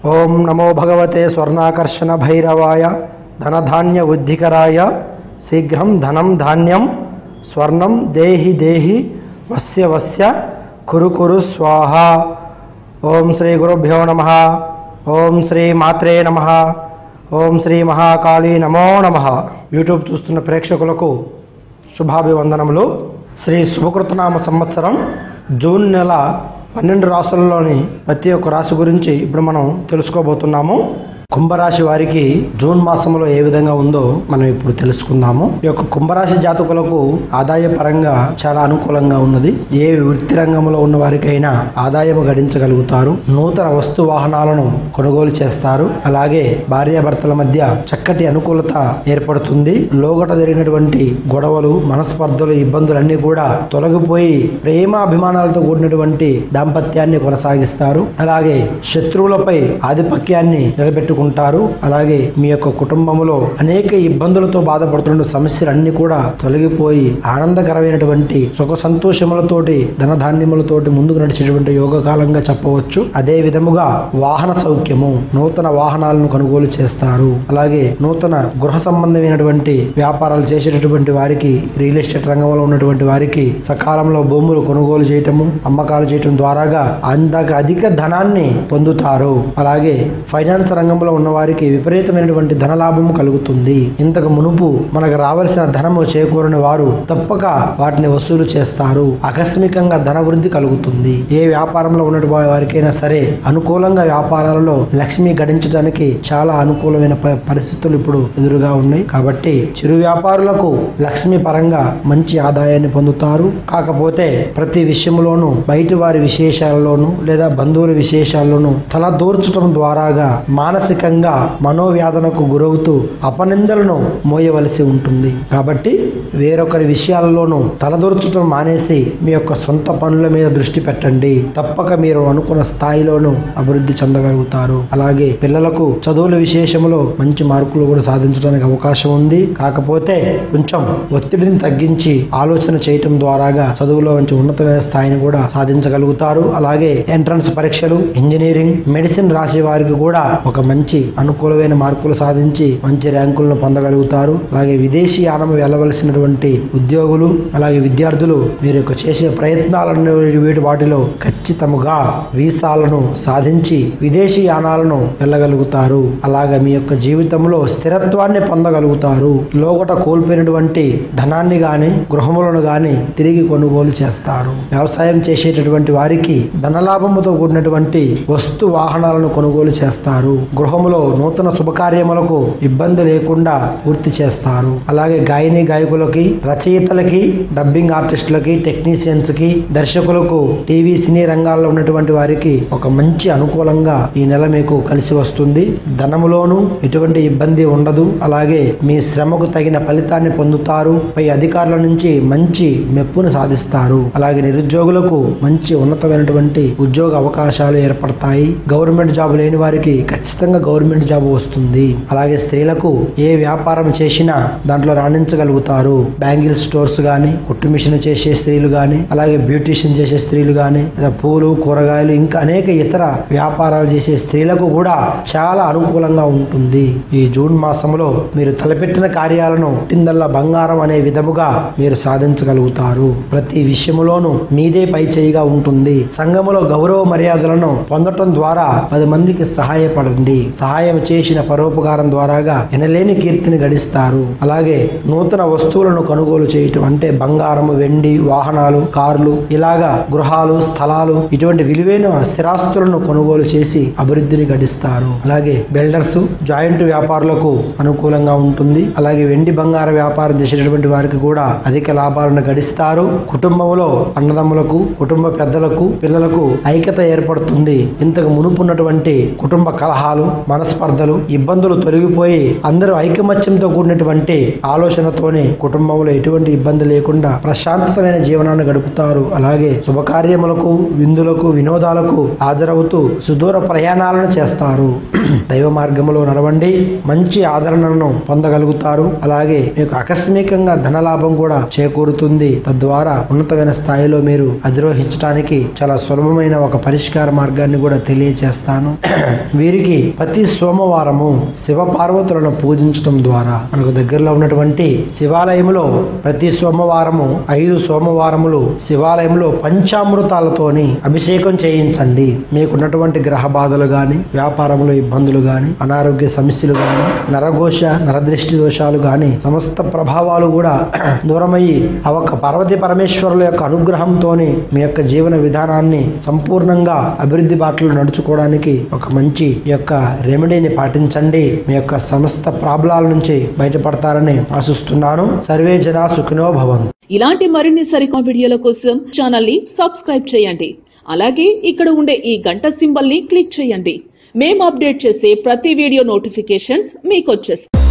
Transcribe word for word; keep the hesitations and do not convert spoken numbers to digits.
ఓం నమో భగవతే స్వర్ణాకర్షణ భైరవాయ ధనధాన్య ఉద్ధికరాయ శీఘ్రం ధనం ధాన్యం స్వర్ణం దేహి దేహి వస్య వస్య కురు కురు స్వాహ. ఓం శ్రీ గురుభ్యో నమః. ఓం శ్రీ మాత్రే నమః. ఓం శ్రీ మహాకాళీ నమో నమః. యూట్యూబ్ చూస్తున్న ప్రేక్షకులకు శుభాభివందనములు. శ్రీ శుభకృతనామ సంవత్సరం జూన్ నెల పన్నెండు రాశులలోని ప్రతి ఒక్క రాశి గురించి ఇప్పుడు మనం తెలుసుకోబోతున్నాము. కుంభరాశి వారికి జూన్ మాసంలో ఏ విధంగా ఉందో మనం ఇప్పుడు తెలుసుకుందాము. ఈ యొక్క కుంభరాశి జాతకులకు ఆదాయ పరంగా చాలా అనుకూలంగా ఉన్నది. ఏ వృత్తి రంగంలో ఉన్న వారికైనా ఆదాయం గడించగలుగుతారు. నూతన వస్తు వాహనాలను కొనుగోలు చేస్తారు. అలాగే భార్యాభర్తల మధ్య చక్కటి అనుకూలత ఏర్పడుతుంది. లోగట జరిగినటువంటి గొడవలు, మనస్పర్ధలు, ఇబ్బందులన్నీ కూడా తొలగిపోయి ప్రేమాభిమానాలతో కూడినటువంటి దాంపత్యాన్ని కొనసాగిస్తారు. అలాగే శత్రువులపై ఆధిపత్యాన్ని నిలబెట్టుకుంటారు. అలాగే మీ యొక్క కుటుంబంలో అనేక ఇబ్బందులతో బాధపడుతున్న సమస్యలన్నీ కూడా తొలగిపోయి ఆనందకరమైనటువంటి సుఖ సంతోషములతోటి ధనధాన్యములతోటి ముందుకు నడిచేటువంటి యోగకాలంగా చెప్పవచ్చు. అదే విధముగా వాహన సౌఖ్యము, నూతన వాహనాలను కొనుగోలు చేస్తారు. అలాగే నూతన గృహ సంబంధమైనటువంటి వ్యాపారాలు చేసేటటువంటి వారికి, రియల్ ఎస్టేట్ రంగంలో ఉన్నటువంటి వారికి సకాలంలో భూములు కొనుగోలు చేయటము, అమ్మకాలు చేయటం ద్వారాగా అందాక అధిక ధనాన్ని పొందుతారు. అలాగే ఫైనాన్స్ రంగంలో ఉన్న వారికి విపరీతమైనటువంటి ధనలాభము కలుగుతుంది. ఇంతకు మునుపు మనకు రావాల్సిన ధనము చేకూరని వారు తప్పక వాటిని వసూలు చేస్తారు. ఆకస్మికంగా ధన వృద్ధి కలుగుతుంది. ఏ వ్యాపారంలో ఉన్నటువంటి వారికైనా సరే అనుకూలంగా వ్యాపారాలలో లక్ష్మి గడించడానికి చాలా అనుకూలమైన పరిస్థితులు ఇప్పుడు ఎదురుగా ఉన్నాయి. కాబట్టి చిరు వ్యాపారులకు లక్ష్మి పరంగా మంచి ఆదాయాన్ని పొందుతారు. కాకపోతే ప్రతి విషయంలోనూ బయటి వారి విశేషాలలోనూ లేదా బంధువుల విశేషాల్లోనూ తల దూర్చడం ద్వారాగా మానసికంగా మనోవ్యాధనకు గురవుతూ అపనిందలను మోయవలసి ఉంటుంది. కాబట్టి వేరొకరి విషయాలలోనూ తలదూర్చడం మానేసి మీ యొక్క సొంత పనుల మీద దృష్టి పెట్టండి. తప్పక మీరు అనుకున్న స్థాయిలోనూ అభివృద్ధి చెందగలుగుతారు. అలాగే పిల్లలకు చదువుల విశేషంలో మంచి మార్కులు కూడా సాధించడానికి అవకాశం ఉంది. కాకపోతే కొంచెం ఒత్తిడిని తగ్గించి ఆలోచన చేయటం ద్వారాగా చదువులో మంచి ఉన్నతమైన స్థాయిని కూడా సాధించగలుగుతారు. అలాగే ఎంట్రన్స్ పరీక్షలు, ఇంజనీరింగ్, మెడిసిన్ రాసే వారికి కూడా ఒక మంచి అనుకూలమైన మార్కులు సాధించి మంచి ర్యాంకులను పొందగలుగుతారు. అలాగే విదేశీ యానం వెళ్ళవలసినటువంటి ఉద్యోగులు, అలాగే విద్యార్థులు మీరు చేసే ప్రయత్నాలను వీటి వాటిలో ఖచ్చితంగా వీసాలను సాధించి విదేశీ యానాలను వెళ్ళగలుగుతారు. అలాగే మీ యొక్క జీవితంలో స్థిరత్వాన్ని పొందగలుగుతారు. లోగట కోల్పోయినటువంటి ధనాన్ని గాని గృహములను గాని తిరిగి కొనుగోలు చేస్తారు. వ్యవసాయం చేసేటటువంటి వారికి ధనలాభముతో కూడినటువంటి వస్తు వాహనాలను కొనుగోలు చేస్తారు. గృహములో నూతన శుభకార్యములకు ఇబ్బంది లేకుండా పూర్తి చేస్తారు. అలాగే గాయని గాయకులకి, రచయితలకి, డబ్బింగ్ ఆర్టిస్టులకి, టెక్నీషియన్స్ కి, దర్శకులకు, టీవీ సినీ రంగాల్లో ఉన్నటువంటి వారికి ఒక మంచి అనుకూలంగా ఈ నెల మీకు కలిసి వస్తుంది. ధనములోనూ ఎటువంటి ఇబ్బంది ఉండదు. అలాగే మీ శ్రమకు తగిన ఫలితాన్ని పొందుతారు. పై అధికారుల నుంచి మంచి మెప్పును సాధిస్తారు. అలాగే నిరుద్యోగులకు మంచి ఉన్నతమైనటువంటి ఉద్యోగ అవకాశాలు ఏర్పడతాయి. గవర్నమెంట్ జాబ్ లేని వారికి ఖచ్చితంగా గవర్నమెంట్ జాబ్ వస్తుంది. అలాగే స్త్రీలకు ఏ వ్యాపారం చేసినా దాంట్లో రాణించగలుగుతారు. బ్యాంగిల్ స్టోర్స్ గాని, కుట్టు మిషన్ చేసే స్త్రీలు గాని, అలాగే బ్యూటిషియన్ చేసే స్త్రీలు గాని, లేదా పూలు, కూరగాయలు, ఇంకా అనేక ఇతర వ్యాపారాలు చేసే స్త్రీలకు కూడా చాలా అనుకూలంగా ఉంటుంది. ఈ జూన్ మాసంలో మీరు తలపెట్టిన కార్యాలను తిందల్లా బంగారం అనే విధముగా మీరు సాధించగలుగుతారు. ప్రతి విషయంలోనూ మీదే పై చేయిగా ఉంటుంది. సంఘములో గౌరవ మర్యాదలను పొందటం ద్వారా పది మందికి సహాయపడండి. సహాయం చేసిన పరోపకారం ద్వారాగా ఎనలేని కీర్తిని గడిస్తారు. అలాగే నూతన వస్తువులను కొనుగోలు చేయటం అంటే బంగారము, వెండి, వాహనాలు, కార్లు, ఇలాగా గృహాలు, స్థలాలు, ఇటువంటి విలువైన స్థిరాస్తులను కొనుగోలు చేసి అభివృద్ధిని గడిస్తారు. అలాగే బిల్డర్స్, జాయింట్ వ్యాపారులకు అనుకూలంగా ఉంటుంది. అలాగే వెండి బంగార వ్యాపారం చేసేటటువంటి వారికి కూడా అధిక లాభాలను గడిస్తారు. కుటుంబంలో అన్నదమ్ములకు, కుటుంబ పెద్దలకు, పిల్లలకు ఐక్యత ఏర్పడుతుంది. ఇంతకు మునుపున్నటువంటి కుటుంబ కలహాలు, మనస్పర్ధలు, ఇబ్బందులు తొలగిపోయి అందరూ ఐకమత్యంతో కూడినటువంటి ఆలోచనతోనే కుటుంబంలో ఎటువంటి ఇబ్బంది లేకుండా ప్రశాంతమైన జీవనాన్ని గడుపుతారు. అలాగే శుభకార్యములకు, విందులకు, వినోదాలకు హాజరవుతూ సుదూర ప్రయాణాలను చేస్తారు. దైవ మార్గంలో నడవండి, మంచి ఆదరణను పొందగలుగుతారు. అలాగే మీకు ఆకస్మికంగా ధనలాభం కూడా చేకూరుతుంది. తద్వారా ఉన్నతమైన స్థాయిలో మీరు అధిరోహించడానికి చాలా సులభమైన ఒక పరిష్కార మార్గాన్ని కూడా తెలియచేస్తాను. వీరికి ప్రతి సోమవారము శివ పార్వతులను పూజించడం ద్వారా మనకు దగ్గరలో ఉన్నటువంటి శివాలయంలో ప్రతి సోమవారము ఐదు సోమవారములు శివాలయంలో పంచామృతాలతోని అభిషేకం చేయించండి. మీకున్నటువంటి గ్రహ బాధలు గాని, వ్యాపారంలో ఇబ్బందులు గాని, అనారోగ్య సమస్యలు గాని, నరఘోష నరదృష్టి దోషాలు గాని సమస్త ప్రభావాలు కూడా దూరమయ్యి ఆ ఒక్క పార్వతీ పరమేశ్వరుల యొక్క అనుగ్రహంతోని మీ యొక్క జీవన విధానాన్ని సంపూర్ణంగా అభివృద్ధి బాటలో నడుచుకోవడానికి ఒక మంచి యొక్క రెమెడీని పాటించండి. మీ యొక్క సమస్త ప్రాబ్లాల నుంచి బయటపడతారని ఆశిస్తున్నాను. సర్వే జనా సుఖినో భవంతు. ఇలాంటి మరిన్ని సరికొత్త వీడియోల కోసం ఛానల్ ని సబ్స్క్రైబ్ చేయండి. అలాగే ఇక్కడ ఉండే ఈ గంట సింబల్ ని క్లిక్ చేయండి. మేము అప్డేట్ చేసే ప్రతి వీడియో నోటిఫికేషన్స్ మీకు వచ్చేస్తాయి.